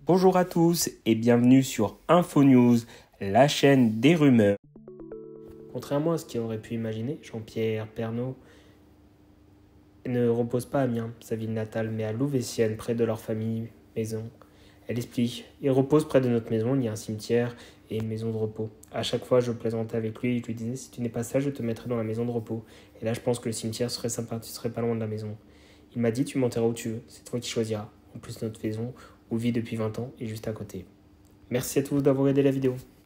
Bonjour à tous et bienvenue sur Info News, la chaîne des rumeurs. Contrairement à ce qu'on aurait pu imaginer, Jean-Pierre Pernaut ne repose pas à Amiens, sa ville natale, mais à Louveciennes, près de leur famille maison. Elle explique: il repose près de notre maison, il y a un cimetière et une maison de repos. À chaque fois, je plaisantais avec lui et je lui disais: si tu n'es pas sage, je te mettrai dans la maison de repos. Et là, je pense que le cimetière serait sympa, tu serais pas loin de la maison. Il m'a dit: tu m'enterreras où tu veux, c'est toi qui choisiras. En plus, notre maison, où vit depuis 20 ans, est juste à côté. Merci à tous d'avoir aidé la vidéo.